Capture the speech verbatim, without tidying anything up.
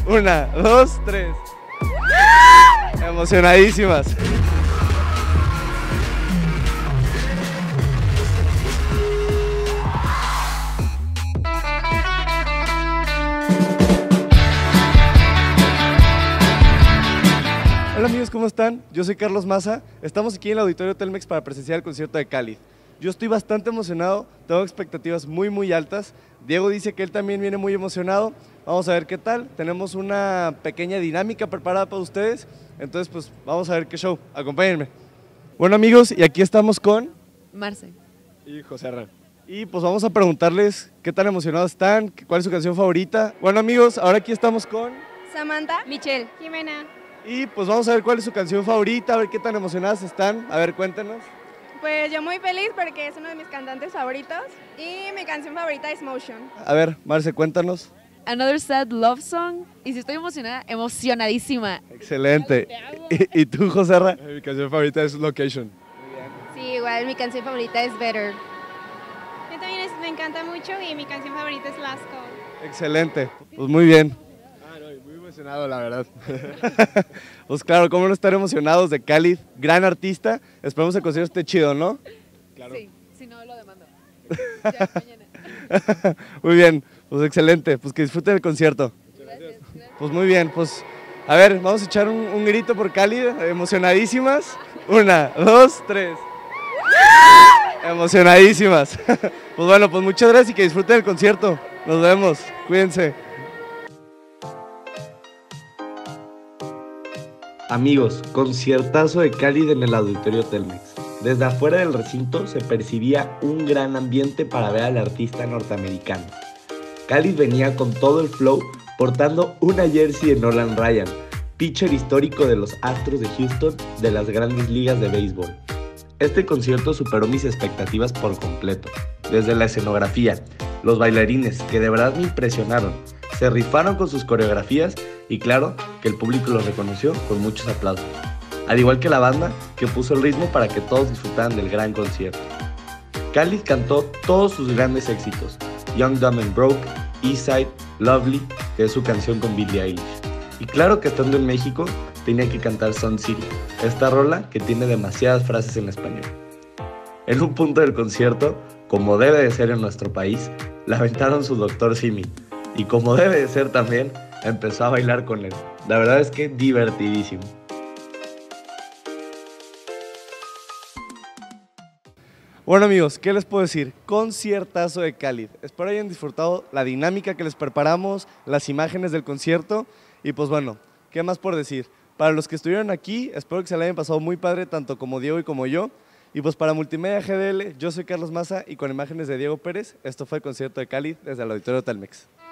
Una, dos, tres. Emocionadísimas. Hola amigos, ¿cómo están? Yo soy Carlos Maza, estamos aquí en el Auditorio Telmex para presenciar el concierto de Khalid. Yo estoy bastante emocionado, tengo expectativas muy muy altas. Diego dice que él también viene muy emocionado, vamos a ver qué tal. Tenemos una pequeña dinámica preparada para ustedes, entonces pues vamos a ver qué show, acompáñenme. Bueno amigos, y aquí estamos con... Marce. Y José Arran. Y pues vamos a preguntarles qué tan emocionados están, cuál es su canción favorita. Bueno amigos, ahora aquí estamos con... Samantha, Michelle. Jimena. Y pues vamos a ver cuál es su canción favorita, a ver qué tan emocionadas están. A ver, cuéntenos. Pues yo muy feliz porque es uno de mis cantantes favoritos y mi canción favorita es Motion. A ver, Marce, cuéntanos. Another Sad Love Song. Y si estoy emocionada, emocionadísima. Excelente. ¿Y, y tú, José Arra? Mi canción favorita es Location. Sí, igual mi canción favorita es Better. A mí también es- me encanta mucho y mi canción favorita es Last Call. Excelente. Pues muy bien. Ah, no, muy emocionado, la verdad. Pues claro, cómo no estar emocionados de Khalid, gran artista. Esperemos que el concierto esté chido, ¿no? Claro. Sí, si no lo demando. Ya, mañana. Muy bien, pues excelente. Pues que disfruten el concierto. Gracias, gracias. Pues muy bien, pues a ver, vamos a echar un, un grito por Khalid, emocionadísimas. Una, dos, tres. Emocionadísimas. Pues bueno, pues muchas gracias y que disfruten el concierto. Nos vemos, cuídense. Amigos, conciertazo de Khalid en el Auditorio Telmex. Desde afuera del recinto se percibía un gran ambiente para ver al artista norteamericano. Khalid venía con todo el flow portando una jersey de Nolan Ryan, pitcher histórico de los Astros de Houston de las grandes ligas de béisbol. Este concierto superó mis expectativas por completo, desde la escenografía, los bailarines que de verdad me impresionaron, se rifaron con sus coreografías y claro que el público los reconoció con muchos aplausos, al igual que la banda que puso el ritmo para que todos disfrutaran del gran concierto. Khalid cantó todos sus grandes éxitos, Young, Dumb and Broke, Eastside, Lovely, que es su canción con Billie Eilish. Y claro que estando en México tenía que cantar Sun City, esta rola que tiene demasiadas frases en español. En un punto del concierto, como debe de ser en nuestro país, le aventaron su doctor Simi, y como debe de ser también, empezó a bailar con él. La verdad es que divertidísimo. Bueno amigos, ¿qué les puedo decir? Conciertazo de Khalid. Espero hayan disfrutado la dinámica que les preparamos, las imágenes del concierto y pues bueno, ¿qué más por decir? Para los que estuvieron aquí, espero que se la hayan pasado muy padre tanto como Diego y como yo. Y pues para Multimedia G D L, yo soy Carlos Maza y con imágenes de Diego Pérez, esto fue el concierto de Khalid desde el Auditorio Telmex.